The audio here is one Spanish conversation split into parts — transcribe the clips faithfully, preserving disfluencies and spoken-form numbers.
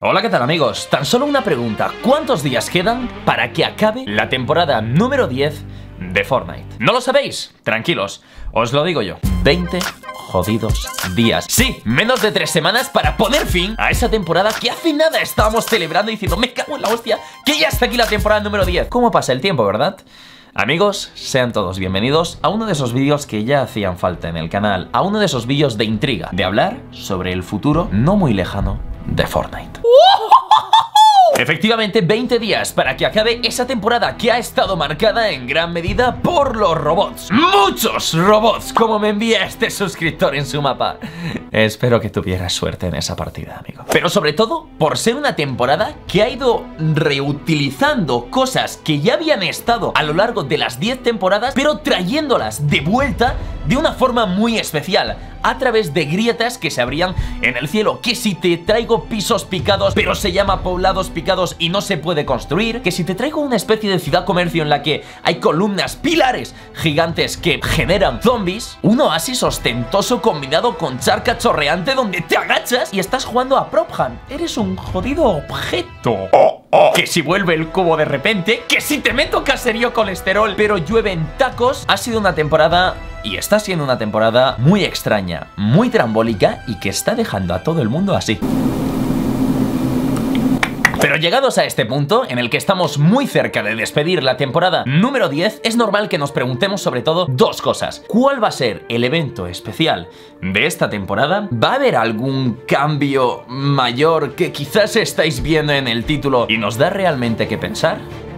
Hola, ¿qué tal amigos? Tan solo una pregunta, ¿cuántos días quedan para que acabe la temporada número diez de Fortnite? ¿No lo sabéis? Tranquilos, os lo digo yo. veinte jodidos días. Sí, menos de tres semanas para poner fin a esa temporada que hace nada estábamos celebrando y diciendo, me cago en la hostia, que ya está aquí la temporada número diez. ¿Cómo pasa el tiempo, verdad? Amigos, sean todos bienvenidos a uno de esos vídeos que ya hacían falta en el canal, a uno de esos vídeos de intriga, de hablar sobre el futuro no muy lejano de Fortnite. Efectivamente, veinte días para que acabe esa temporada que ha estado marcada en gran medida por los robots. ¡Muchos robots! Como me envía este suscriptor en su mapa. Espero que tuvieras suerte en esa partida, amigo. Pero sobre todo, por ser una temporada que ha ido reutilizando cosas que ya habían estado a lo largo de las diez temporadas, pero trayéndolas de vuelta de una forma muy especial, a través de grietas que se abrían en el cielo. Que si te traigo pisos picados, pero se llama poblados picados y no se puede construir. Que si te traigo una especie de ciudad-comercio en la que hay columnas, pilares gigantes que generan zombies. Un oasis ostentoso combinado con charca chorreante donde te agachas y estás jugando a Prop Hunt. Eres un jodido objeto. Oh, oh. Que si vuelve el cubo de repente. Que si te meto caserío colesterol, pero llueven tacos. Ha sido una temporada... y está siendo una temporada muy extraña, muy trambólica y que está dejando a todo el mundo así. Pero llegados a este punto, en el que estamos muy cerca de despedir la temporada número diez, es normal que nos preguntemos sobre todo dos cosas. ¿Cuál va a ser el evento especial de esta temporada? ¿Va a haber algún cambio mayor que quizás estáis viendo en el título y nos da realmente que pensar?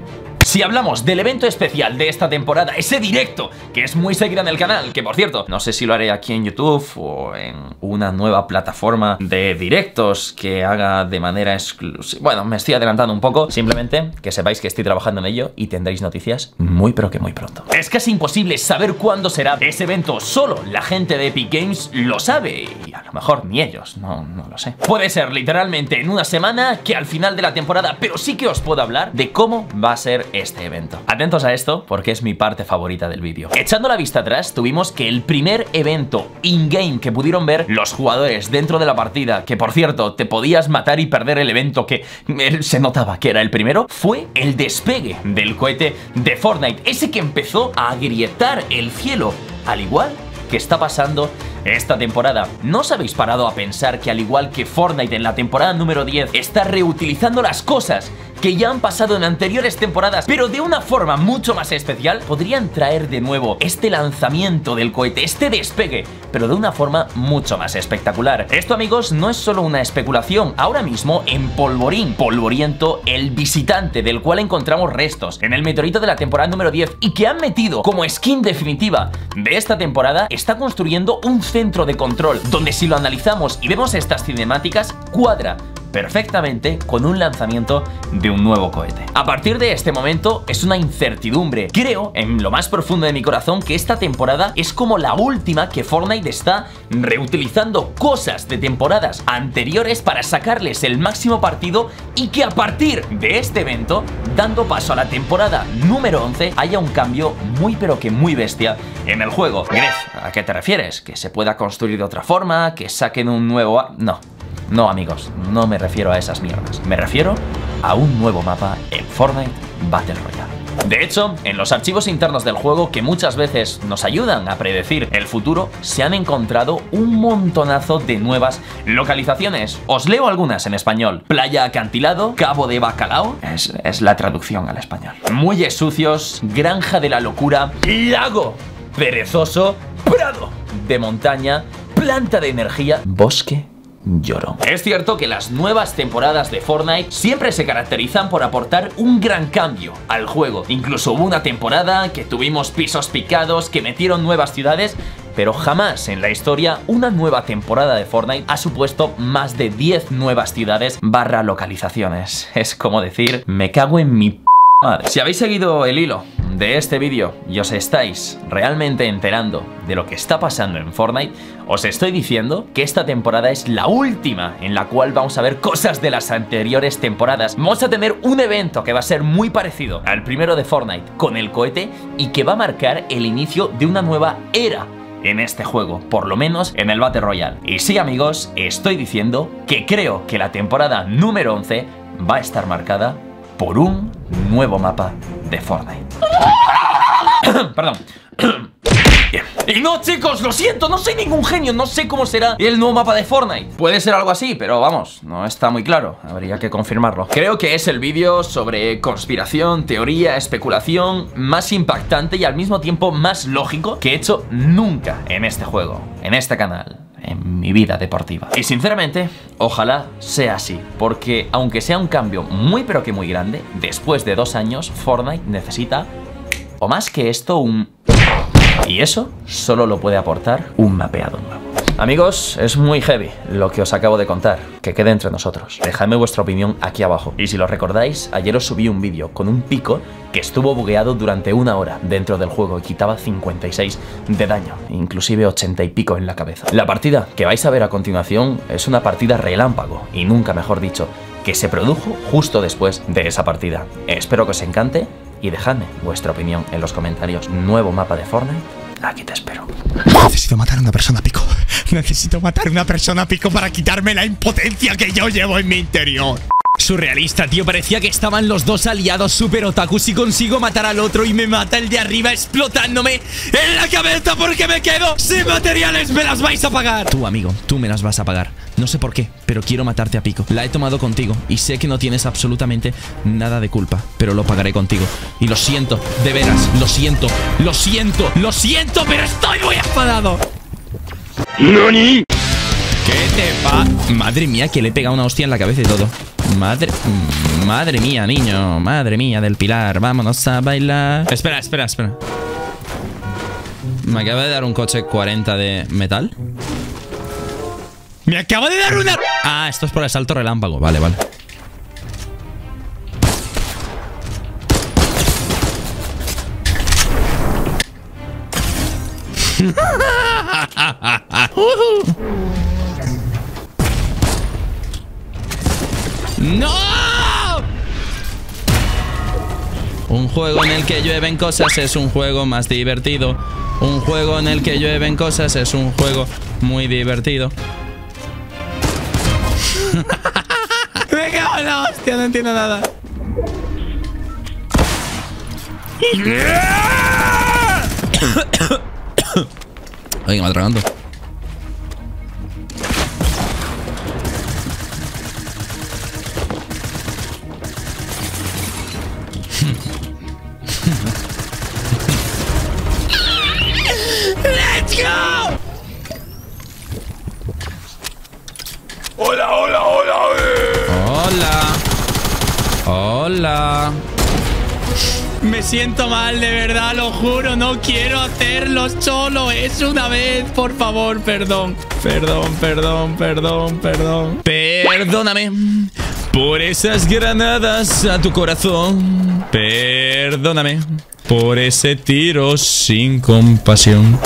Si hablamos del evento especial de esta temporada, ese directo que es muy seguido en el canal, que por cierto, no sé si lo haré aquí en YouTube o en una nueva plataforma de directos que haga de manera exclusiva. Bueno, me estoy adelantando un poco, simplemente que sepáis que estoy trabajando en ello y tendréis noticias muy pero que muy pronto. Es casi imposible saber cuándo será ese evento, solo la gente de Epic Games lo sabe y a lo mejor ni ellos, no, no lo sé. Puede ser literalmente en una semana, que al final de la temporada, pero sí que os puedo hablar de cómo va a ser este evento. Atentos a esto porque es mi parte favorita del vídeo. Echando la vista atrás, tuvimos que el primer evento in-game que pudieron ver los jugadores dentro de la partida, que por cierto te podías matar y perder el evento, que se notaba que era el primero, fue el despegue del cohete de Fortnite, ese que empezó a agrietar el cielo, al igual que está pasando esta temporada. ¿No os habéis parado a pensar que al igual que Fortnite en la temporada número diez está reutilizando las cosas que ya han pasado en anteriores temporadas, pero de una forma mucho más especial? Podrían traer de nuevo este lanzamiento del cohete, este despegue, pero de una forma mucho más espectacular. Esto, amigos, no es solo una especulación. Ahora mismo en Polvorín, Polvoriento, el visitante del cual encontramos restos en el meteorito de la temporada número diez y que han metido como skin definitiva de esta temporada, está construyendo un centro de control donde, si lo analizamos y vemos estas cinemáticas, cuadra perfectamente con un lanzamiento de un nuevo cohete. A partir de este momento es una incertidumbre. Creo en lo más profundo de mi corazón que esta temporada es como la última, que Fortnite está reutilizando cosas de temporadas anteriores para sacarles el máximo partido, y que a partir de este evento, dando paso a la temporada número once, haya un cambio muy pero que muy bestia en el juego. Gref, ¿a qué te refieres? ¿Que se pueda construir de otra forma? ¿Que saquen un nuevo...? No. No, amigos, no me refiero a esas mierdas. Me refiero a un nuevo mapa en Fortnite Battle Royale. De hecho, en los archivos internos del juego, que muchas veces nos ayudan a predecir el futuro, se han encontrado un montonazo de nuevas localizaciones. Os leo algunas en español. Playa Acantilado, Cabo de Bacalao, es, es la traducción al español. Muelles Sucios, Granja de la Locura, Lago Perezoso, Prado de Montaña, Planta de Energía, Bosque Llorón. Es cierto que las nuevas temporadas de Fortnite siempre se caracterizan por aportar un gran cambio al juego. Incluso hubo una temporada que tuvimos pisos picados, que metieron nuevas ciudades, pero jamás en la historia una nueva temporada de Fortnite ha supuesto más de diez nuevas ciudades barra localizaciones. Es como decir, me cago en mi p*** madre. Si habéis seguido el hilo de este vídeo y os estáis realmente enterando de lo que está pasando en Fortnite, os estoy diciendo que esta temporada es la última en la cual vamos a ver cosas de las anteriores temporadas. Vamos a tener un evento que va a ser muy parecido al primero de Fortnite, con el cohete, y que va a marcar el inicio de una nueva era en este juego, por lo menos en el Battle Royale. Y sí, amigos, estoy diciendo que creo que la temporada número once va a estar marcada por un nuevo mapa de Fortnite. Perdón. Bien. Y no, chicos, lo siento, no soy ningún genio, no sé cómo será el nuevo mapa de Fortnite. Puede ser algo así, pero vamos, no está muy claro, habría que confirmarlo. Creo que es el vídeo sobre conspiración, teoría, especulación más impactante y al mismo tiempo más lógico que he hecho nunca en este juego, en este canal, en mi vida deportiva. Y sinceramente, ojalá sea así, porque aunque sea un cambio muy pero que muy grande, después de dos años, Fortnite necesita, o más que esto, un... Y eso solo lo puede aportar un mapeado nuevo. Amigos, es muy heavy lo que os acabo de contar, que quede entre nosotros. Dejadme vuestra opinión aquí abajo. Y si lo recordáis, ayer os subí un vídeo con un pico que estuvo bugueado durante una hora dentro del juego y quitaba cincuenta y seis de daño, inclusive ochenta y pico en la cabeza. La partida que vais a ver a continuación es una partida relámpago, y nunca mejor dicho, que se produjo justo después de esa partida. Espero que os encante y dejadme vuestra opinión en los comentarios. Nuevo mapa de Fortnite, aquí te espero. Necesito matar a una persona pico. Necesito matar a una persona pico para quitarme la impotencia que yo llevo en mi interior. Surrealista, tío, parecía que estaban los dos aliados super otakus y consigo matar al otro y me mata el de arriba explotándome en la cabeza porque me quedo sin materiales. Me las vais a pagar. Tú, amigo, tú me las vas a pagar. No sé por qué, pero quiero matarte a pico. La he tomado contigo y sé que no tienes absolutamente nada de culpa, pero lo pagaré contigo. Y lo siento, de veras, lo siento, lo siento, lo siento, pero estoy muy enfadado. ¿Nani? ¿Qué te va? Madre mía, que le he pegado una hostia en la cabeza y todo. Madre... Madre mía, niño. Madre mía del pilar. Vámonos a bailar. Espera, espera, espera. Me acaba de dar un coche cuarenta de metal. Me acaba de dar una... Ah, esto es por el salto relámpago. Vale, vale. ¡No! Un juego en el que llueven cosas es un juego más divertido. Un juego en el que llueven cosas es un juego muy divertido. Me cago en la hostia, no entiendo nada. Oye, me atragando. ¡Let's go! Hola, hola, hola. Hola. Hola. Me siento mal, de verdad, lo juro. No quiero hacerlo, solo es una vez. Por favor, perdón. Perdón, perdón, perdón, perdón. Perdóname por esas granadas a tu corazón. Perdóname por ese tiro sin compasión.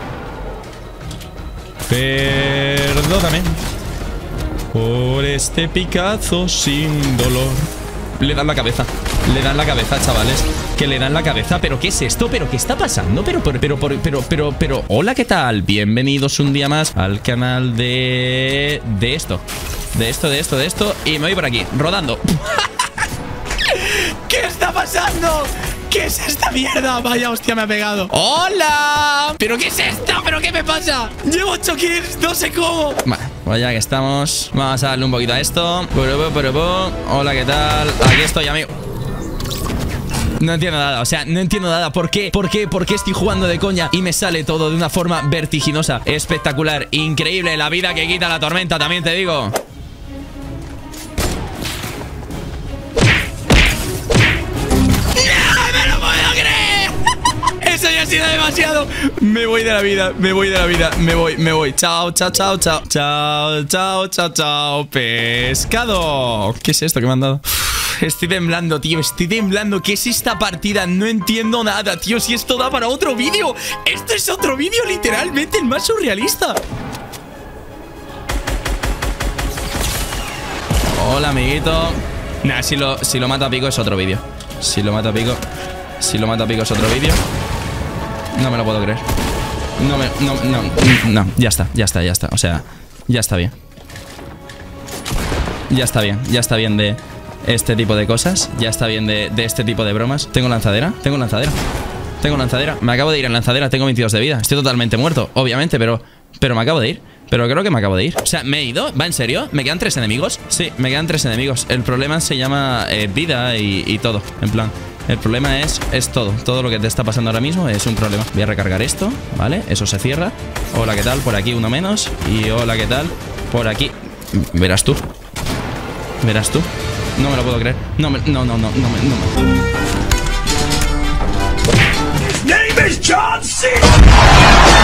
Perdóname por este picazo sin dolor. Le dan la cabeza. Le dan la cabeza, chavales. Que le dan la cabeza. ¿Pero qué es esto? ¿Pero qué está pasando? Pero, pero, pero, pero, pero, pero, pero... Hola, ¿qué tal? Bienvenidos un día más al canal de... De esto. De esto, de esto, de esto. Y me voy por aquí, rodando. ¿Qué está pasando? ¿Qué es esta mierda? Vaya hostia, me ha pegado. ¡Hola! ¿Pero qué es esto? ¿Pero qué me pasa? Llevo ocho kills, no sé cómo. Vale, pues ya que estamos, vamos a darle un poquito a esto. Hola, ¿qué tal? Aquí estoy, amigo. No entiendo nada, o sea, no entiendo nada. ¿Por qué? ¿Por qué? ¿Por qué estoy jugando de coña y me sale todo de una forma vertiginosa? Espectacular, increíble. La vida que quita la tormenta, también te digo. Eso ya ha sido demasiado. Me voy de la vida, me voy de la vida, me voy, me voy. Chao, chao, chao, chao. Chao, chao, chao, chao. Pescado. ¿Qué es esto que me han dado? Uf, estoy temblando, tío, estoy temblando. ¿Qué es esta partida? No entiendo nada, tío. Si esto da para otro vídeo. Esto es otro vídeo, literalmente el más surrealista. Hola, amiguito. Nah, si lo, si lo mata a pico es otro vídeo. Si lo mata a pico Si lo mata a pico es otro vídeo. No me lo puedo creer. No me... No, no, no, ya está, ya está, ya está. O sea, ya está bien. Ya está bien, ya está bien de este tipo de cosas. Ya está bien de, de este tipo de bromas. ¿Tengo lanzadera? Tengo lanzadera. Tengo lanzadera. Me acabo de ir en lanzadera. Tengo veintidós de vida. Estoy totalmente muerto, obviamente, pero... Pero me acabo de ir. Pero creo que me acabo de ir. O sea, ¿me he ido? ¿Va en serio? ¿Me quedan tres enemigos? Sí, me quedan tres enemigos. El problema se llama eh, vida y, y todo. En plan, el problema es, es todo. Todo lo que te está pasando ahora mismo es un problema. Voy a recargar esto, ¿vale? Eso se cierra. Hola, ¿qué tal? Por aquí uno menos. Y hola, ¿qué tal? Por aquí. Verás tú. Verás tú. No me lo puedo creer. No, me, no, no, no, no, me, no me... His name is John C.